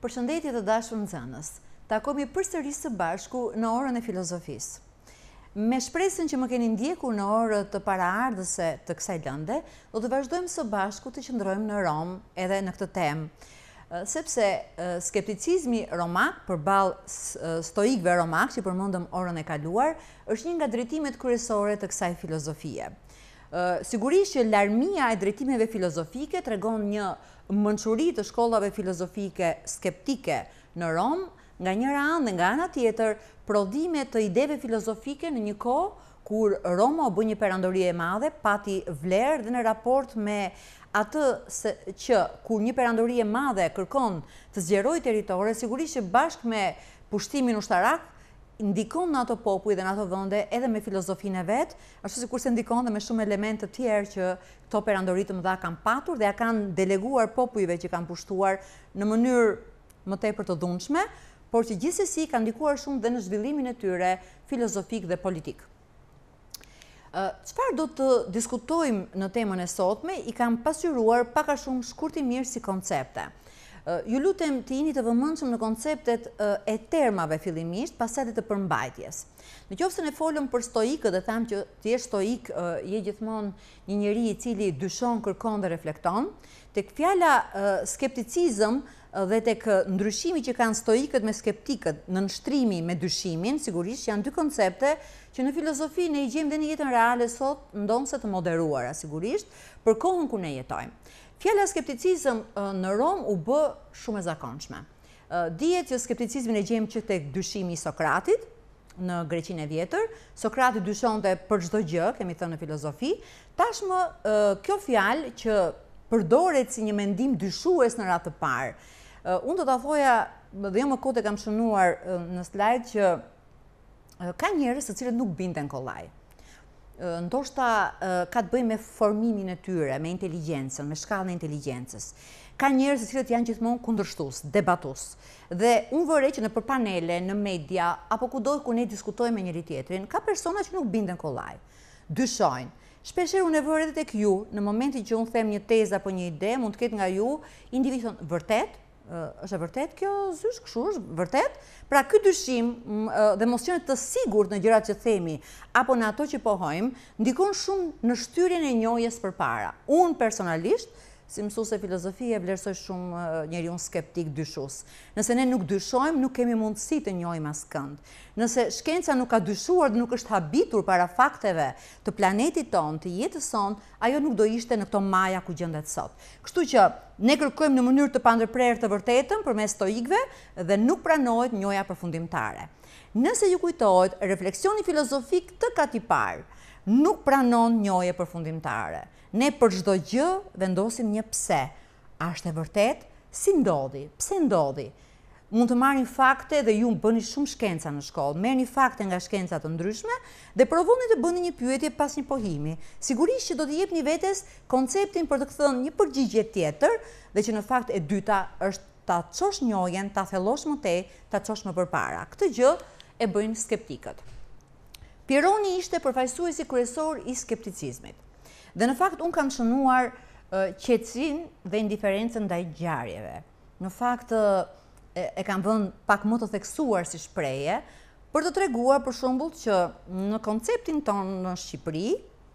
Përshëndetje të dashur nxënës. Takohemi përsëri së bashku në orën e filozofisë. Me shpresën që më keni ndjekur në orët të paraardhëse të kësaj lënde, do të vazhdojmë së bashku të qëndrojmë në Rom edhe në këtë temë. Sepse skepticizmi romak përballë stoikëve romak që përmendëm orën e kaluar, është një nga drejtimet kryesore të kësaj filozofie. Sigurisht që larmia e drejtimeve filozofike tregon një mençuri të shkollave filozofike skeptike në Rom, nga njëra anë dhe nga ana tjetër prodhime të ideve filozofike në një kohë kur Roma u bë një perandori e madhe, pati vlerë dhe në raport me atë që kur një perandori e madhe kërkon të zgjerojë territore, sigurisht që bashkë me pushtimin ushtarak ndikon në ato popuj dhe në ato vende edhe me filozofinë e vet, ashtu sikur se ndikon dhe me shumë elemente të tjerë që këto perandori të mëdha kanë patur dhe ja kanë deleguar popujve që kanë pushtuar në mënyrë më tepër të dhunshme, por që gjithsesi kanë ndikuar shumë dhe në zhvillimin e tyre filozofik dhe politik. Çfarë do të diskutojmë në temën e sotme, i kam pasqyruar pak a shumë shkurtimisht si koncepte. Ju lutem të jeni të vëmendshëm në konceptet e termave fillimisht, pastaj të përmbajtjes. Nëse ne folëm për stoikët dhe tham që ti je stoik, je gjithmonë një njeri i cili dyshon, kërkon dhe reflekton, tek fjala skepticizëm dhe tek ndryshimi që kanë stoikët me skeptikët në nshtrimi me dyshimin, sigurisht janë dy koncepte që në filozofi ne i gjejmë dhe në jetën reale sot, ndonse të moderuara, sigurisht, për kohën ku ne jetojmë. Fjala skepticizëm në Rom u bë shumë e zakonshme. Dihet që skepticizmin e gjejmë që tek dyshimi i Sokratit në Greqinë e vjetër. Sokrati dyshonte për çdo gjë, kemi thënë në filozofi. Tashmë kjo fjalë që përdoret si një mendim dyshues në radhë të parë. Unë do ta thoja, dhe jo më kot e kam shënuar në slajd që ka njerëz të cilët nuk binden kollaj. Ndoshta ka të bëjë me formimin e tyre, me inteligjencën, me shkallën e inteligjencës. Ka njerëz të cilët janë gjithmonë kundërshtues, debatues. Dhe unë vërej që nëpër panele, në media, apo kudo ku ne diskutojmë me njëri tjetrin, ka persona që nuk binden kollaj, dyshojnë. Shpeshherë unë e vër edhe tek ju, në momentin që unë them një tezë apo një ide, mund të ketë nga ju individ thonë, vërtet? Është e vërtet kjo zysh, kështu është vërtet? Pra ky dyshim dhe emocionet të sigurt në gjërat që themi apo në ato që pohojmë, ndikon shumë në shtyrjen e njohjes përpara. Unë personalisht, si mësuese filozofie, vlerësoj shumë njeriu skeptik dyshues. Nëse ne nuk dyshojmë, nuk kemi mundësi të njohim askënd. Nëse shkenca nuk ka dyshuar dhe nuk është habitur para fakteve të planetit tonë, të jetës sonë, ajo nuk do ishte në këto maja ku gjendet sot. Kështu që ne kërkojmë në mënyrë të pandërprerë të vërtetën përmes stoikëve dhe nuk pranohet njohja përfundimtare. Nëse ju kujtohet, refleksioni filozofik të katipar nuk pranon njohje përfundimtare. Ne për çdo gjë vendosim një pse. A është e vërtet? Si ndodhi? Pse ndodhi? Mund të marrin fakte dhe ju bëni shumë shkenca në shkollë, merrni fakte nga shkenca të ndryshme dhe provoni të bëni një pyetje pas një pohimi. Sigurisht që do të jepni vetes konceptin për të thënë një përgjigje tjetër dhe që në fakt e dyta është ta çosh njohjen, ta thellosh më tej, ta çosh më përpara. Këtë gjë e bëjnë skeptikët. Pironi ishte përfaqësuesi kryesor i skepticizmit. Dhe në fakt unë kam shënuar qetësinë dhe indiferencën ndaj ngjarjeve. Në fakt e kam vënë pak më të theksuar si shprehje për të treguar për shembull që në konceptin tonë në Shqipëri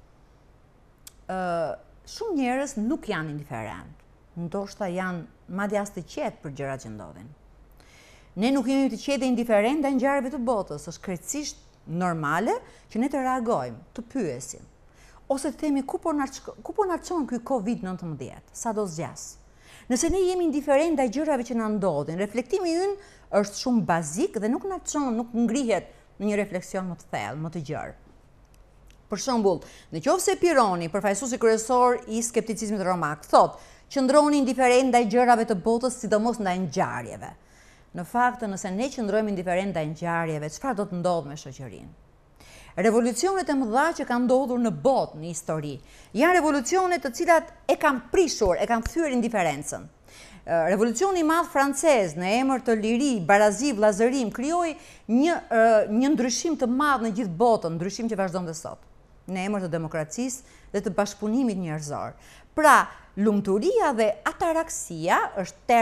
shumë njerëz nuk janë indiferent. Ndoshta janë madje as të qetë për gjërat që ndodhin. Ne nuk jemi të qetë dhe indiferent ndaj ngjarjeve të botës, është krejtësisht normale që ne të reagojmë, të pyesim. Ose të themi ku po na çon ky COVID-19, sa do zgjas. Nëse ne jemi indiferent ndaj gjërave që na ndodhin, reflektimi ynë është shumë bazik dhe nuk na çon, nuk ngrihet në një refleksion më të thellë, më të gjerë. Për shembull, nëse Pironi, përfaqësuesi kryesor i skepticizmit romak, thotë qëndroni indiferent ndaj gjërave të botës, sidomos ndaj ngjarjeve. Në fakt, nëse ne qëndrojmë indiferent ndaj ngjarjeve, çfarë do të ndodhë me shoqërinë? Revolucionet e mëdha që kanë ndodhur në botë në histori, janë revolucione të cilat e kanë prishur, e kanë thyer indiferencën. Revolucioni i madh francez në emër të liri, barazi, vllazërim krijoi një ndryshim të madh në gjithë botën, ndryshim që vazhdon dhe sot, në emër të demokracisë dhe të bashkëpunimit njerëzor. Pra, lumturia dhe ataraksia është term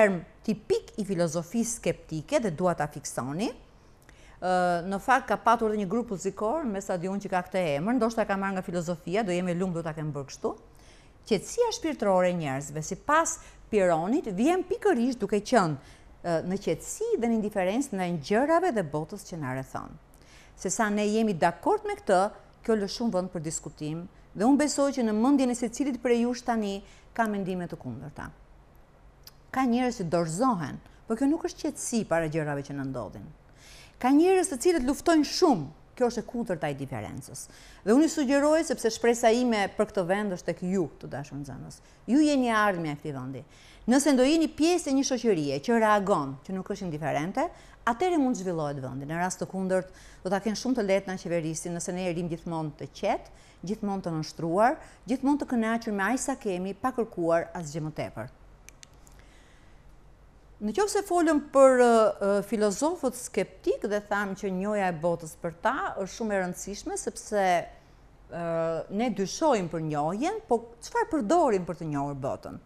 tipik i filozofisë skeptike dhe dua ta fiksoni. Në fakt ka patur edhe një grup muzikor me stadion që ka këtë emër, ndoshta ka marrë nga filozofia, do jemi lumtur ta kem bërë kështu. Qetësia shpirtërore e njerëzve, sipas Pironit, vjen pikërisht duke qenë në qetësi dhe në indiferencë ndaj gjërave dhe botës që na rrethon. Se sa ne jemi dakord me këtë, kjo lë shumë vend për diskutim dhe unë besoj që në mendjen e secilit prej jush tani ka mendime të kundërta. Ka njerëz që dorëzohen, por kjo nuk është qetësi para gjërave që na ndodhin. Ka njerëz të cilët luftojnë shumë, kjo është e kundërta e diferencës. Dhe unë i sugjeroj, sepse shpresa ime për këtë vend është tek ju, të dashur nxënës. Ju jeni ardhmja e këtij vendi. Nëse do jeni pjesë e një shoqërie që reagon, që nuk është indiferente, atëherë mund të zhvillohet vendi. Në rast të kundërt, do ta kenë shumë të lehtë na qeverisin nëse ne erim gjithmonë të qetë, gjithmonë të nënshtruar, gjithmonë të kënaqur me aq sa kemi, pa kërkuar asgjë më tepër. Në qoftë se folëm për filozofët skeptik dhe thamë që njohja e botës për ta është shumë e rëndësishme sepse ne dyshojmë për njohjen, po çfarë përdorim për të njohur botën?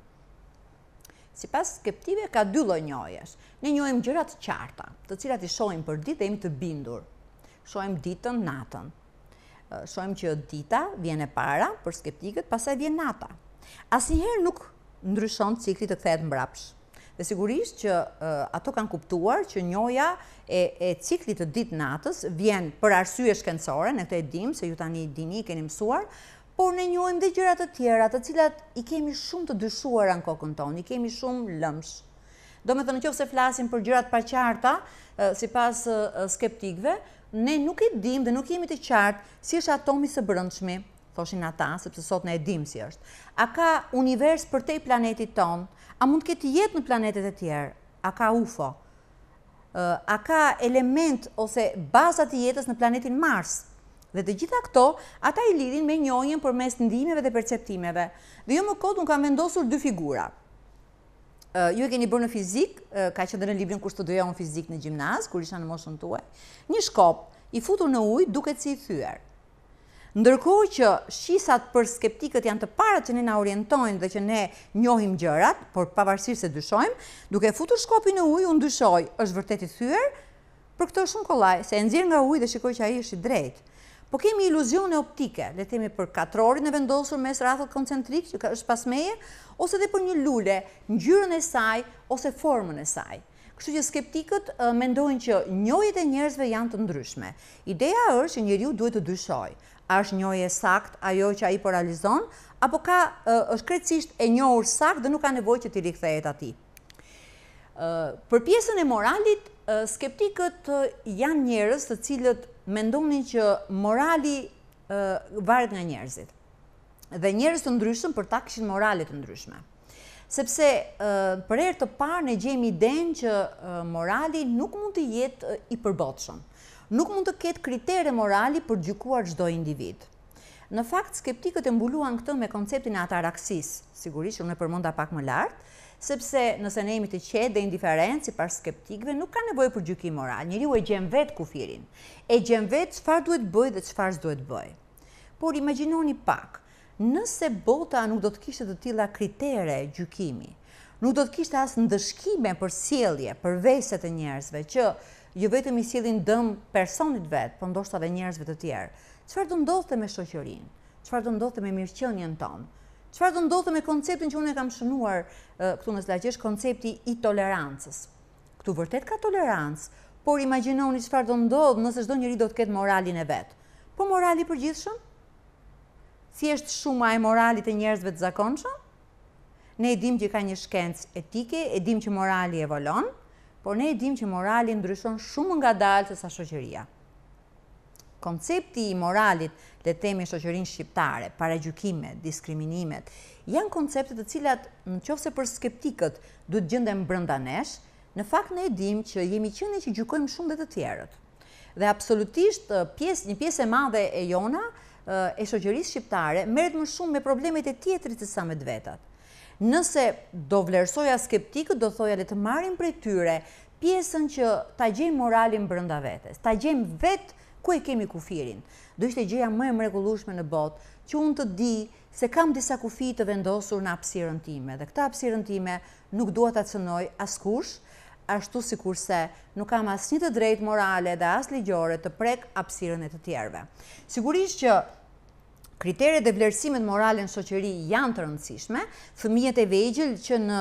Sipas skeptikëve ka dy lloj njohjesh. Ne njohim gjëra të qarta, të cilat i shohim për ditë dhe jemi të bindur. Shohim ditën, natën. Shohim që dita vjen e para për skeptikët, pastaj vjen nata. Asnjëherë nuk ndryshon cikli të kthehet mbrapsht. Dhe sigurisht që ato kanë kuptuar që njohja e ciklit të ditë natës vjen për arsye shkencore, ne këtë e dim se ju tani dini, keni mësuar, por ne njohim dhe gjëra të tjera, të cilat i kemi shumë të dyshuara në kokën tonë, i kemi shumë lëmsh. Domethënë nëse flasim për gjërat pa qarta, sipas skeptikëve, ne nuk e dim dhe nuk jemi të qartë si është atomi së brendshmi, thoshin ata, sepse sot ne e dim si është. A ka univers përtej planetit tonë? A mund të ketë jetë në planetet e tjerë? A ka UFO? A ka element ose baza të jetës në planetin Mars? Dhe të gjitha këto, ata i lidhin me njohjen përmes ndihmeve dhe perceptimeve. Dhe jo më kot unë kam vendosur dy figura. Ju e keni bërë në fizik, ka qenë në librin kur studioja unë fizik në gjimnaz, kur isha në moshën tuaj. Një shkop i futur në ujë duket si i thyer. Ndërkohë që shqisat për skeptikët janë të parat që ne na orientojnë dhe që ne njohim gjërat, por pavarësisht se dyshojmë, duke futur shkopin në ujë, unë dyshoj, është vërtet i thyer, për këtë është shumë kollaj, se e nxjerr nga uji dhe shikoj që ai është i drejtë. Po kemi iluzione optike, le të themi për katrorin e vendosur mes rrethët koncentrik që është pasmeje, ose edhe për një lule, ngjyrën e saj ose formën e saj. Kështu që skeptikët mendojnë që njohjet e njerëzve janë të ndryshme. Ideja është që njeriu duhet të dyshojë. A është njohje sakt ajo që ai po realizon, apo është krejtësisht e njohur sakt dhe nuk ka nevojë që t'i rikthehet atij. Për pjesën e moralit, skeptikët janë njerëz të cilët mendonin që morali varet nga njerëzit. Dhe njerëz të ndryshëm për ta kishin morale të ndryshme. Sepse për herë të parë ne gjejmë idenë që morali nuk mund të jetë i përbotshëm. Nuk mund të ketë kritere morali për gjykuar çdo individ. Në fakt, skeptikët e mbuluan këtë me konceptin e ataraksisë, sigurisht unë e përmenda pak më lart, sepse nëse ne jemi të qetë dhe indiferent sipas skeptikëve, nuk ka nevojë për gjykim moral. Njeriu e gjen vetë kufirin. E gjen vetë çfarë duhet bëjë dhe çfarë s'duhet bëjë. Por imagjinoni pak, nëse bota nuk do të kishte të tilla kritere gjykimi, nuk do të kishte as ndëshkime për sjellje, për veset e njerëzve që jo vetëm i sjellin dëm personit vet, por ndoshta edhe njerëzve të tjerë. Çfarë do ndodhte me shoqërinë? Çfarë do ndodhte me mirëqenien tonë? Çfarë do ndodhte me konceptin që unë e kam shënuar këtu në slajdesh, koncepti i tolerancës? Këtu vërtet ka tolerancë, por imagjinoni çfarë do ndodh nëse çdo njeri do të ketë moralin e vet. Po morali i përgjithshëm? Thjesht shuma e moralit të njerëzve të zakonshëm? Ne e dim që ka një shkencë etike, e dim që morali evolon, por ne e dim që morali ndryshon shumë ngadalë se sa shoqëria. Koncepti i moralit, le të themi shoqërinë shqiptare, paragjykimet, diskriminimet, janë koncepte të cilat, nëse për skeptikët duhet gjenden brenda nesh, në fakt ne e dim që jemi qenë që gjykojmë shumë dhe të tjerët. Dhe absolutisht një pjesë e madhe e jona e shoqërisë shqiptare merret më shumë me problemet e tjetrit se sa me të vetat. Nëse do vlerësoja skeptikët, do thoja le të marrim prej tyre pjesën që ta gjejmë moralin brenda vetes, ta gjejmë vetë ku e kemi kufirin. Do ishte gjëja më e mrekullueshme në botë që unë të di se kam disa kufi të vendosur në hapësirën time, dhe këta hapësirën time nuk dua ta cënoj askush, ashtu sikurse nuk kam asnjë të drejtë morale dhe as ligjore të prek hapësirën e të tjerëve. Sigurisht që kriteret dhe vlerësimet morale në shoqëri janë të rëndësishme. Fëmijët e vegjël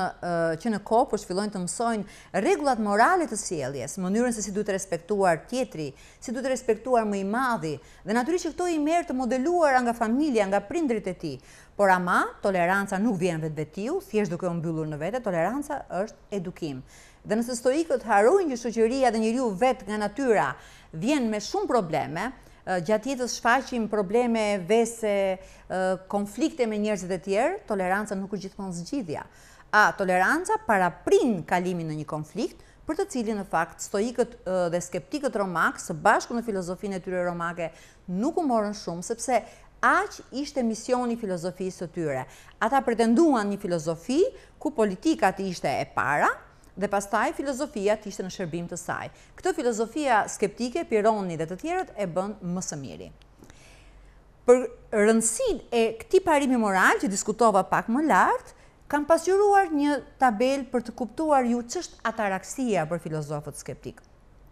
që në kopës fillojnë të mësojnë rregullat morale të sjelljes, mënyrën se si duhet të respektuar tjetri, si duhet të respektuar më i madhi, dhe natyrisht që këto i merr të modeluara nga familja, nga prindrit e tij. Por ama, toleranca nuk vjen vetvetiu, thjesht duke u mbyllur në vete, toleranca është edukim. Dhe nëse stoikët harrojnë që shoqëria dhe njeriu vetë nga natyra vjen me shumë probleme, gjatë jetës shfaqim probleme, vese, konflikte me njerëzit e tjerë, toleranca nuk është gjithmonë zgjidhja. Toleranca paraprin kalimin në një konflikt, për të cilin në fakt stoikët dhe skeptikët romak, së bashku në filozofinë e tyre romake, nuk u morën shumë, sepse aq ishte misioni i filozofisë së tyre. Ata pretenduan një filozofi ku politika ishte e para, dhe pastaj filozofia ishte në shërbim të saj. Këtë filozofia skeptike, Pironi dhe të tjerët e bën më së miri. Për rëndësinë e këtij parimi moral që diskutova pak më lart, kam pasqyruar një tabel për të kuptuar ju ç'është ataraksia për filozofët skeptik.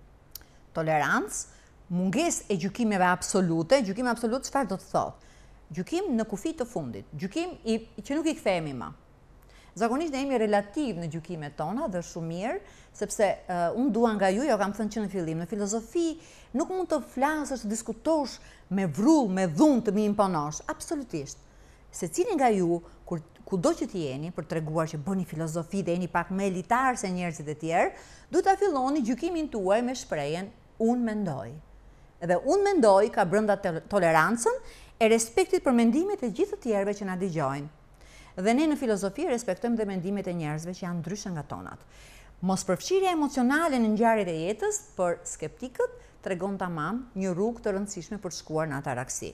Tolerancë, mungesë e gjykimeve absolute, gjykimi absolut çfarë do të thotë? Gjykim në kufi të fundit, gjykim që nuk i kthehemi më. Zakonisht ne jemi relativ në gjykimet tona dhe shumë mirë, sepse unë dua nga ju, jo kam thënë që në fillim, në filozofi nuk mund të flasësh, të diskutosh me vrull, me dhunë të më imponosh, absolutisht. Secili nga ju, kudo që t'jeni, për treguar që bëni filozofi dhe jeni pak më elitar se njerëzit e tjerë, duhet ta filloni gjykimin tuaj me shprehjen unë mendoj. Dhe unë mendoj ka brenda tolerancën e respektit për mendimet e gjithë të tjerëve që na dëgjojnë. Dhe ne në filozofi respektojmë dhe mendimet e njerëzve që janë ndryshe nga tonat. Mospërfshirja emocionale në ngjarjet e jetës për skeptikët tregon tamam një rrugë të rëndësishme për të shkuar në ataraksi.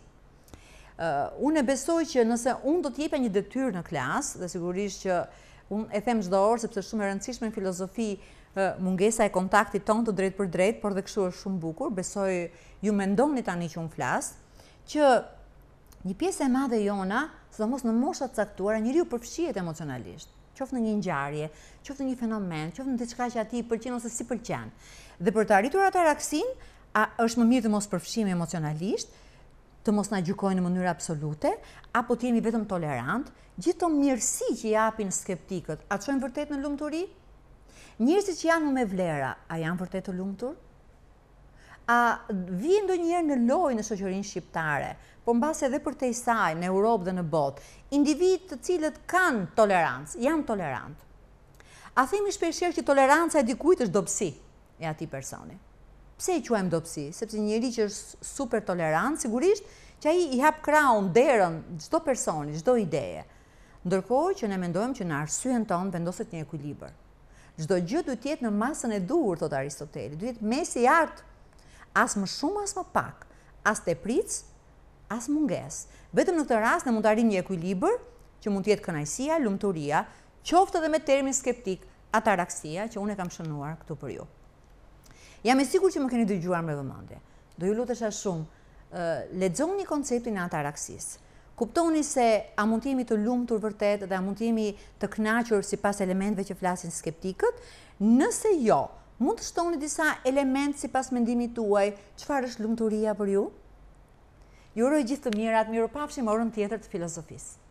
Unë e besoj që nëse unë do t'jepja një detyrë në klasë, dhe sigurisht që unë e them çdo orë sepse shumë e rëndësishme në filozofi mungesa e kontaktit ton të drejt për drejt, por dhe kështu është shumë bukur, besoj ju mendoni tani që unë flas, që një pjesë e madhe jona, sidomos në mosha të caktuara, njeriu përfshihet emocionalisht, qoftë në një ngjarje, qoftë në një fenomen, qoftë në diçka që atij i pëlqen ose si pëlqen. Dhe për të arritur ataraksin, është më mirë të mos përfshihemi emocionalisht, të mos na gjykojnë në mënyrë absolute, apo të jemi vetëm tolerant, gjithë to mirësi që japin skeptikët, a çojnë vërtet në lumturi? Njerëzit që janë me vlera, a janë vërtet të lumtur? A vjen ndonjëherë në lojë në shoqërinë shqiptare, po mbase edhe përtej saj në Europë dhe në botë, individ të cilët kanë tolerancë, janë tolerant. A themi shpeshherë që toleranca e dikujt është dobësi e atij personi. Pse i quajmë dobësi? Sepse njëri që është super tolerant, sigurisht që ai i hap krahun, derën çdo personi, çdo ideje. Ndërkohë që ne mendojmë që në arsyen tonë vendoset një ekuilibër. Çdo gjë duhet të jetë në masën e duhur, thot Aristoteli, duhet mesi i artë. As më shumë, as më pak, as tepric, as munges. Vetëm në këtë rast ne mund të arrijmë një ekuilibër që mund të jetë kënaqësia, lumturia, qoftë edhe me termin skeptik, ataraksia, që unë e kam shënuar këtu për ju. Jam e sigurt që më keni dëgjuar me vëmendje. Do ju lutesha shumë, lexoni konceptin e ataraksisë. Kuptoni se a mund të jemi të lumtur vërtet dhe a mund të jemi të kënaqur sipas elementeve që flasin skeptikët? Nëse jo, mund të shtoni disa elementë sipas mendimit tuaj, çfarë është lumturia për ju? Ju uroj gjithë të mirat, mirupafshim orën tjetër të filozofisë.